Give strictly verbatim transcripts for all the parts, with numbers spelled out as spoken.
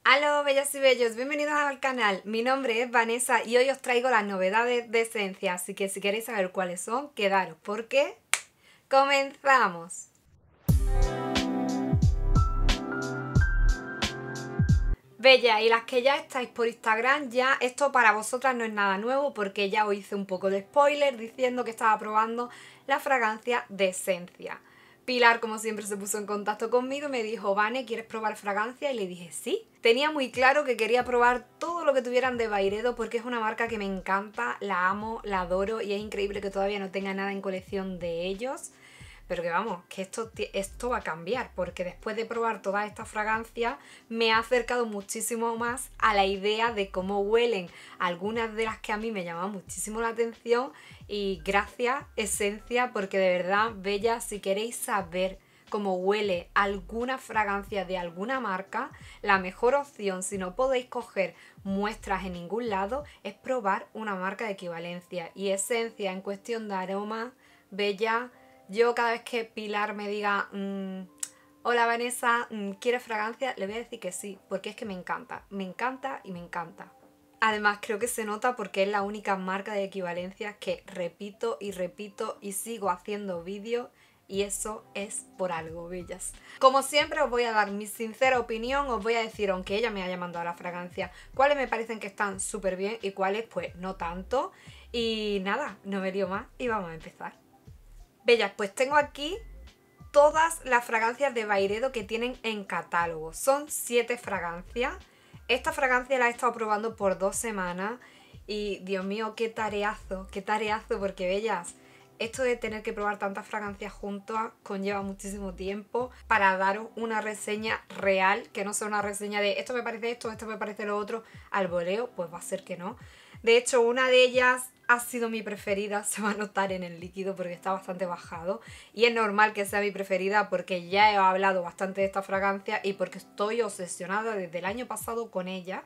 Hola bellas y bellos, bienvenidos al canal. Mi nombre es Vanessa y hoy os traigo las novedades de esencia, así que si queréis saber cuáles son, quedaros, porque comenzamos. Bella, y las que ya estáis por Instagram, ya esto para vosotras no es nada nuevo porque ya os hice un poco de spoiler diciendo que estaba probando la fragancia de esencia. Pilar, como siempre, se puso en contacto conmigo y me dijo, Vane, ¿quieres probar fragancia? Y le dije, sí. Tenía muy claro que quería probar todo lo que tuvieran de Byredo porque es una marca que me encanta, la amo, la adoro y es increíble que todavía no tenga nada en colección de ellos. Pero que vamos, que esto, esto va a cambiar, porque después de probar todas estas fragancias me ha acercado muchísimo más a la idea de cómo huelen algunas de las que a mí me llaman muchísimo la atención. Y gracias, Esencia, porque de verdad, bella, si queréis saber cómo huele alguna fragancia de alguna marca, la mejor opción, si no podéis coger muestras en ningún lado, es probar una marca de equivalencia. Y Esencia, en cuestión de aroma, bella, yo cada vez que Pilar me diga mmm, hola Vanessa, ¿quieres fragancia? Le voy a decir que sí, porque es que me encanta, me encanta y me encanta. Además creo que se nota porque es la única marca de equivalencias que repito y repito y sigo haciendo vídeos y eso es por algo, bellas. Como siempre os voy a dar mi sincera opinión, os voy a decir, aunque ella me haya mandado la fragancia, cuáles me parecen que están súper bien y cuáles pues no tanto. Y nada, no me lío más y vamos a empezar. Bellas, pues tengo aquí todas las fragancias de Byredo que tienen en catálogo. Son siete fragancias. Esta fragancia la he estado probando por dos semanas y Dios mío, qué tareazo, qué tareazo, porque bellas, esto de tener que probar tantas fragancias juntas conlleva muchísimo tiempo para daros una reseña real, que no sea una reseña de esto me parece esto, esto me parece lo otro, al voleo, pues va a ser que no. De hecho, una de ellas ha sido mi preferida, se va a notar en el líquido porque está bastante bajado y es normal que sea mi preferida porque ya he hablado bastante de esta fragancia y porque estoy obsesionada desde el año pasado con ella.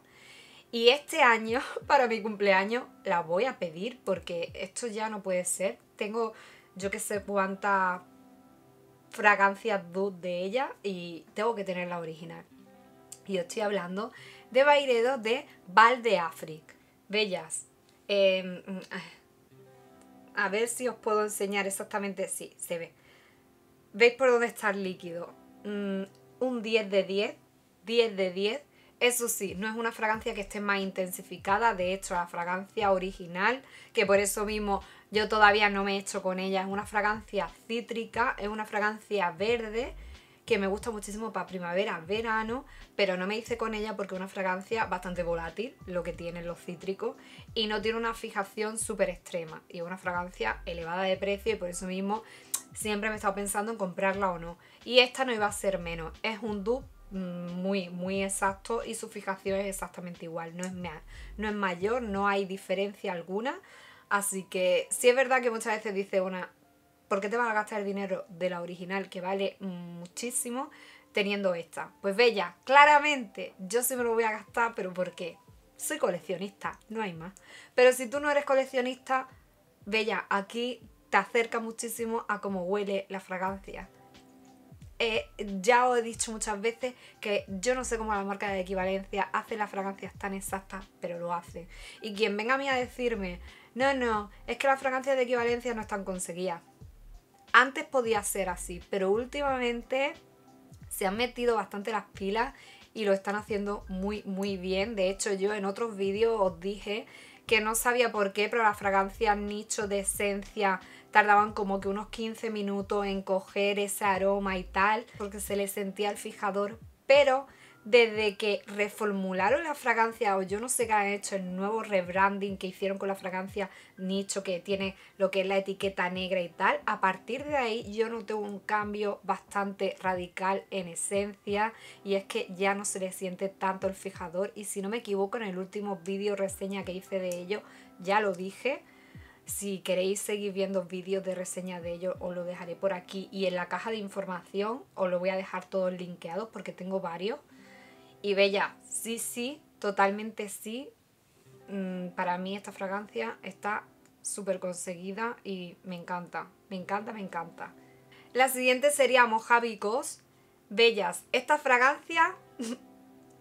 Y este año, para mi cumpleaños, la voy a pedir porque esto ya no puede ser. Tengo yo que sé cuántas fragancias dude de ella y tengo que tener la original. Y os estoy hablando de Byredo de Val d'Afrique. Bellas. Eh, a ver si os puedo enseñar exactamente. Sí, se ve. ¿Veis por dónde está el líquido? Mm, un diez de diez. diez de diez. Eso sí, no es una fragancia que esté más intensificada. De hecho, la fragancia original, que por eso mismo yo todavía no me he hecho con ella, es una fragancia cítrica, es una fragancia verde, que me gusta muchísimo para primavera, verano, pero no me hice con ella porque es una fragancia bastante volátil, lo que tienen los cítricos, y no tiene una fijación súper extrema. Y es una fragancia elevada de precio y por eso mismo siempre me he estado pensando en comprarla o no. Y esta no iba a ser menos, es un dupe muy, muy exacto y su fijación es exactamente igual, no es, no es mayor, no hay diferencia alguna. Así que sí es verdad que muchas veces dice una, ¿por qué te vas a gastar el dinero de la original que vale muchísimo teniendo esta? Pues bella, claramente yo sí me lo voy a gastar, pero ¿por qué? Soy coleccionista, no hay más. Pero si tú no eres coleccionista, bella, aquí te acerca muchísimo a cómo huele la fragancia. Eh, ya os he dicho muchas veces que yo no sé cómo la marca de equivalencia hace las fragancias tan exactas, pero lo hace. Y quien venga a mí a decirme, no, no, es que las fragancias de equivalencia no están conseguidas. Antes podía ser así, pero últimamente se han metido bastante las pilas y lo están haciendo muy, muy bien. De hecho, yo en otros vídeos os dije que no sabía por qué, pero las fragancias nicho de esencia tardaban como que unos quince minutos en coger ese aroma y tal, porque se le sentía el fijador, pero desde que reformularon la fragancia, o yo no sé qué han hecho, el nuevo rebranding que hicieron con la fragancia nicho, que tiene lo que es la etiqueta negra y tal, a partir de ahí yo noté un cambio bastante radical en esencia, y es que ya no se le siente tanto el fijador, y si no me equivoco en el último vídeo reseña que hice de ello, ya lo dije. Si queréis seguir viendo vídeos de reseña de ellos, os lo dejaré por aquí, y en la caja de información os lo voy a dejar todos linkeados porque tengo varios. Y bella, sí, sí, totalmente sí. Mm, para mí esta fragancia está súper conseguida y me encanta, me encanta, me encanta. La siguiente sería Mojave Ghost. Bellas, esta fragancia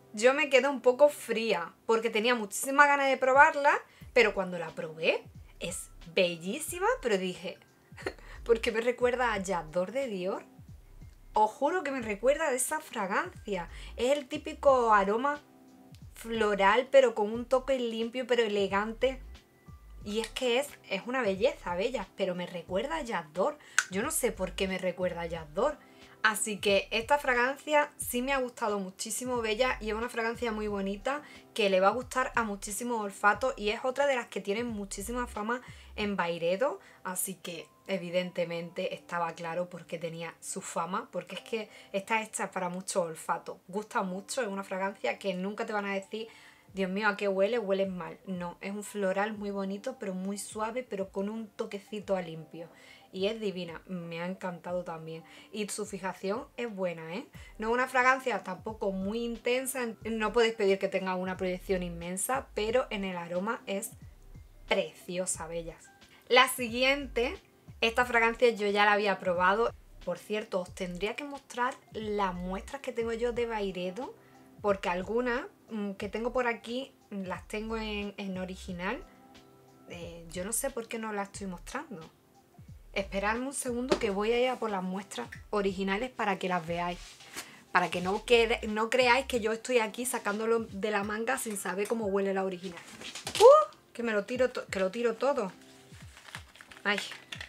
yo me quedé un poco fría porque tenía muchísimas ganas de probarla, pero cuando la probé es bellísima, pero dije, ¿por qué me recuerda a J'adore de Dior? Os juro que me recuerda de esa fragancia. Es el típico aroma floral, pero con un toque limpio, pero elegante. Y es que es, es una belleza, bella, pero me recuerda a J'adore. Yo no sé por qué me recuerda a J'adore. Así que esta fragancia sí me ha gustado muchísimo, bella, y es una fragancia muy bonita que le va a gustar a muchísimos olfatos y es otra de las que tienen muchísima fama en Byredo, así que evidentemente estaba claro por qué tenía su fama, porque es que está hecha para muchos olfatos, gusta mucho, es una fragancia que nunca te van a decir, Dios mío, ¿a qué huele? Hueles mal. No, es un floral muy bonito, pero muy suave, pero con un toquecito a limpio. Y es divina, me ha encantado también. Y su fijación es buena, ¿eh? No es una fragancia tampoco muy intensa, no podéis pedir que tenga una proyección inmensa, pero en el aroma es preciosa, bellas. La siguiente, esta fragancia yo ya la había probado. Por cierto, os tendría que mostrar las muestras que tengo yo de Byredo, porque algunas mmm, que tengo por aquí las tengo en, en original. Eh, yo no sé por qué no las estoy mostrando. Esperadme un segundo que voy a ir a por las muestras originales para que las veáis. Para que no, quede, no creáis que yo estoy aquí sacándolo de la manga sin saber cómo huele la original. ¡Uh! Que me lo tiro, que lo tiro todo. Ay.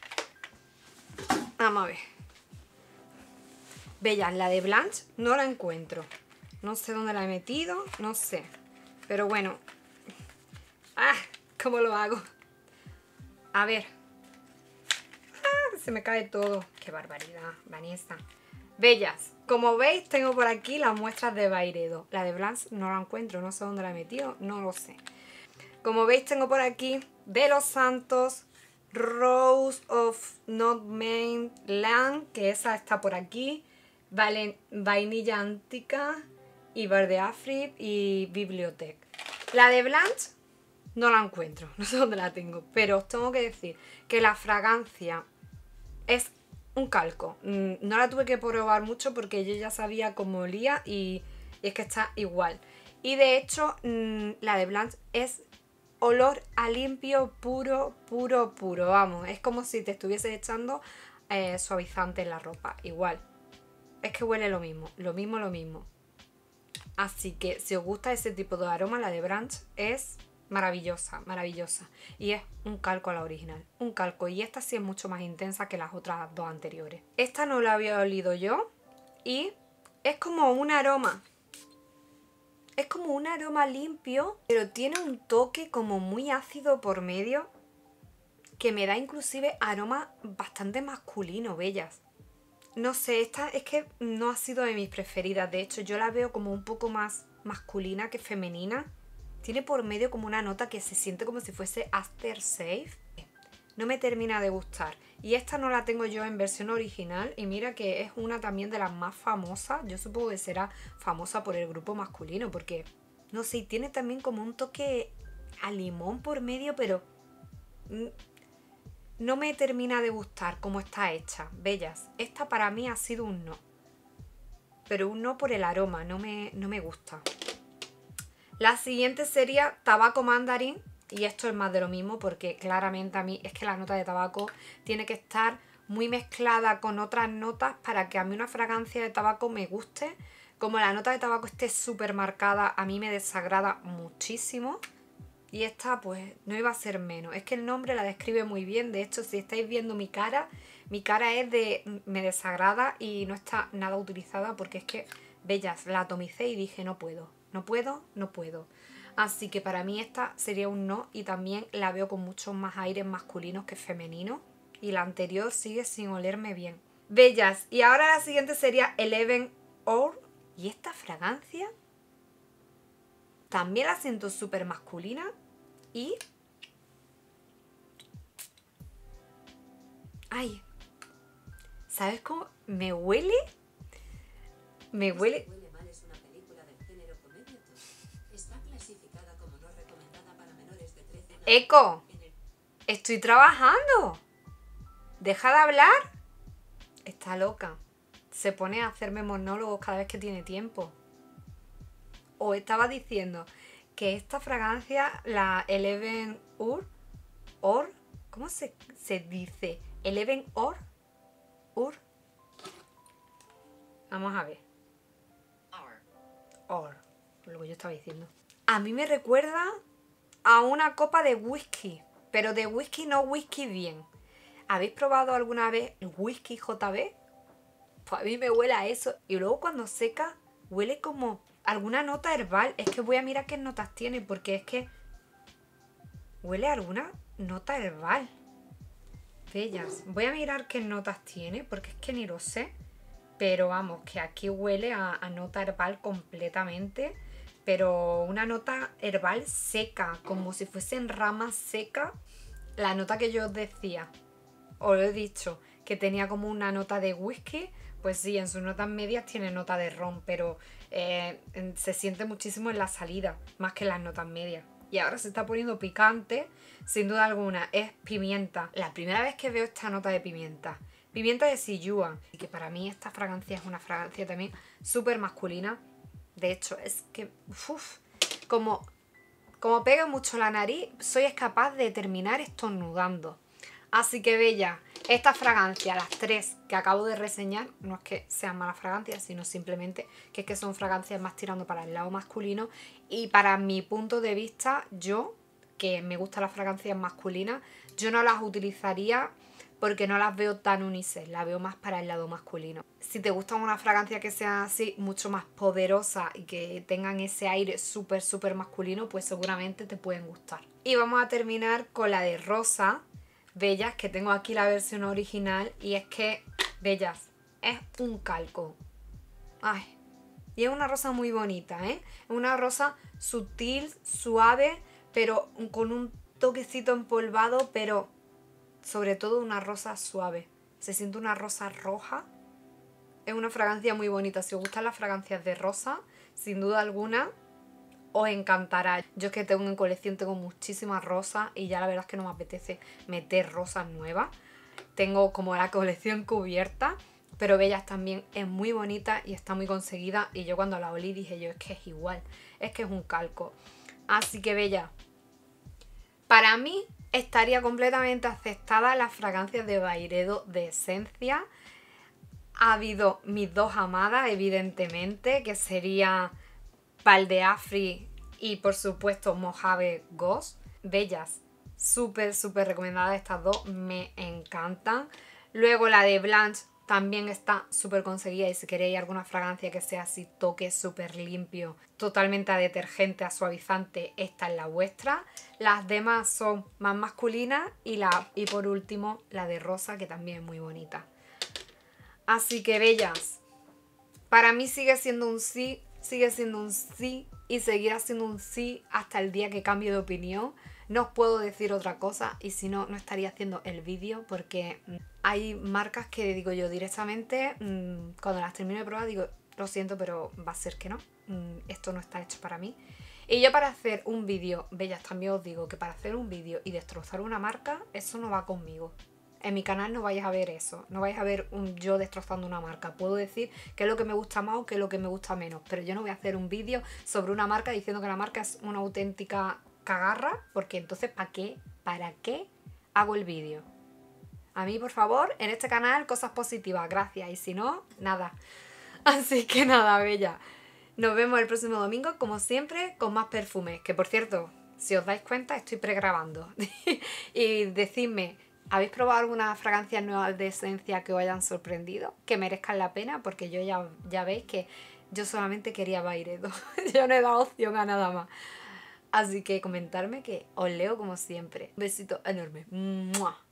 Vamos a ver. Bellas, la de Blanche no la encuentro. No sé dónde la he metido, no sé. Pero bueno. ¡Ah! ¿Cómo lo hago? A ver. ¡Ah! Se me cae todo. ¡Qué barbaridad, Vanessa! Bellas, como veis tengo por aquí las muestras de Byredo. La de Blanche no la encuentro, no sé dónde la he metido, no lo sé. Como veis tengo por aquí de Los Santos, Rose of Notmain Land, que esa está por aquí. Vale, Vainilla Antica y Verde Afri y Bibliothèque. La de Blanche no la encuentro, no sé dónde la tengo, pero os tengo que decir que la fragancia es un calco. No la tuve que probar mucho porque yo ya sabía cómo olía y, y es que está igual. Y de hecho la de Blanche es olor a limpio, puro, puro, puro. Vamos, es como si te estuviese echando eh, suavizante en la ropa, igual. Es que huele lo mismo, lo mismo, lo mismo. Así que si os gusta ese tipo de aroma, la de Blanche es maravillosa, maravillosa. Y es un calco a la original, un calco. Y esta sí es mucho más intensa que las otras dos anteriores. Esta no la había olido yo y es como un aroma. Es como un aroma limpio, pero tiene un toque como muy ácido por medio que me da inclusive aroma bastante masculino, bellas. No sé, esta es que no ha sido de mis preferidas. De hecho, yo la veo como un poco más masculina que femenina. Tiene por medio como una nota que se siente como si fuese aftershave. No me termina de gustar. Y esta no la tengo yo en versión original. Y mira que es una también de las más famosas. Yo supongo que será famosa por el grupo masculino. Porque, no sé, tiene también como un toque a limón por medio, pero no me termina de gustar cómo está hecha. Bellas, esta para mí ha sido un no. Pero un no por el aroma, no me, no me gusta. La siguiente sería tabaco mandarín. Y esto es más de lo mismo porque claramente a mí es que la nota de tabaco tiene que estar muy mezclada con otras notas para que a mí una fragancia de tabaco me guste. Como la nota de tabaco esté súper marcada, a mí me desagrada muchísimo. Y esta pues no iba a ser menos. Es que el nombre la describe muy bien. De hecho, si estáis viendo mi cara, mi cara es de me desagrada y no está nada utilizada porque es que, bellas, la atomicé y dije no puedo, no puedo, no puedo. Así que para mí esta sería un no y también la veo con muchos más aires masculinos que femeninos. Y la anterior sigue sin olerme bien. Bellas, y ahora la siguiente sería Eleven Hour. Y esta fragancia también la siento súper masculina y... ¡Ay! ¿Sabes cómo? Me huele... Me huele... ¡Eco! ¡Estoy trabajando! ¡Deja de hablar! Está loca. Se pone a hacerme monólogos cada vez que tiene tiempo. os estaba diciendo que esta fragancia, la Eleven Ur, Or, ¿cómo se, se dice? Eleven Or, Ur. Vamos a ver. Or, lo que yo estaba diciendo. A mí me recuerda a una copa de whisky, pero de whisky no whisky bien. ¿Habéis probado alguna vez el whisky J B? Pues a mí me huele a eso. Y luego cuando seca, huele como alguna nota herbal. Es que voy a mirar qué notas tiene, porque es que huele a alguna nota herbal. Bellas. Voy a mirar qué notas tiene, porque es que ni lo sé. Pero vamos, que aquí huele a, a nota herbal completamente. Pero una nota herbal seca, como si fuesen ramas secas. La nota que yo os decía, os lo he dicho, que tenía como una nota de whisky. Pues sí, en sus notas medias tiene nota de ron, pero eh, se siente muchísimo en la salida, más que en las notas medias. Y ahora se está poniendo picante, sin duda alguna, es pimienta. La primera vez que veo esta nota de pimienta. Pimienta de Sichuan. Y que para mí esta fragancia es una fragancia también súper masculina. De hecho, es que, uff, como, como pega mucho la nariz, soy capaz de terminar estornudando. Así que bella, esta fragancia, las tres que acabo de reseñar, no es que sean malas fragancias, sino simplemente que es que son fragancias más tirando para el lado masculino. Y para mi punto de vista, yo, que me gustan las fragancias masculinas, yo no las utilizaría porque no las veo tan unisex, las veo más para el lado masculino. Si te gusta una fragancia que sea así, mucho más poderosa y que tengan ese aire súper, súper masculino, pues seguramente te pueden gustar. Y vamos a terminar con la de rosa. Bellas, que tengo aquí la versión original y es que, bellas, es un calco. Ay, y es una rosa muy bonita, ¿eh? Es una rosa sutil, suave, pero con un toquecito empolvado, pero sobre todo una rosa suave. Se siente una rosa roja. Es una fragancia muy bonita. Si os gustan las fragancias de rosa, sin duda alguna, os encantará. Yo es que tengo en colección, tengo muchísimas rosas y ya la verdad es que no me apetece meter rosas nuevas. Tengo como la colección cubierta, pero Bellas también es muy bonita y está muy conseguida. Y yo cuando la olí dije yo, es que es igual, es que es un calco. Así que Bella, para mí estaría completamente aceptada las fragancias de Byredo de esencia. Ha habido mis dos amadas, evidentemente, que sería Val de Afri y por supuesto Mojave Ghost. Bellas, súper súper recomendadas estas dos, me encantan. Luego la de Blanche también está súper conseguida y si queréis alguna fragancia que sea así toque súper limpio, totalmente a detergente, a suavizante, esta es la vuestra. Las demás son más masculinas y, la, y por último la de rosa, que también es muy bonita. Así que Bellas, para mí sigue siendo un sí. Sigue siendo un sí y seguirá siendo un sí hasta el día que cambie de opinión. No os puedo decir otra cosa y si no, no estaría haciendo el vídeo porque hay marcas que digo yo directamente, mmm, cuando las termino de probar digo, lo siento, pero va a ser que no. Mmm, esto no está hecho para mí. Y yo para hacer un vídeo, Bellas, también os digo que para hacer un vídeo y destrozar una marca, eso no va conmigo. En mi canal no vais a ver eso, no vais a ver un yo destrozando una marca. Puedo decir qué es lo que me gusta más o qué es lo que me gusta menos, pero yo no voy a hacer un vídeo sobre una marca diciendo que la marca es una auténtica cagarra, porque entonces ¿para qué? ¿Para qué hago el vídeo? A mí, por favor, en este canal cosas positivas, gracias, y si no, nada. Así que nada, Bella. Nos vemos el próximo domingo, como siempre, con más perfumes, que por cierto, si os dais cuenta, estoy pregrabando. Y decidme, ¿habéis probado alguna fragancia nueva de esencia que os hayan sorprendido? Que merezcan la pena, porque yo ya, ya veis que yo solamente quería Byredo. Yo no he dado opción a nada más. Así que comentarme, que os leo como siempre. Un besito enorme. ¡Mua!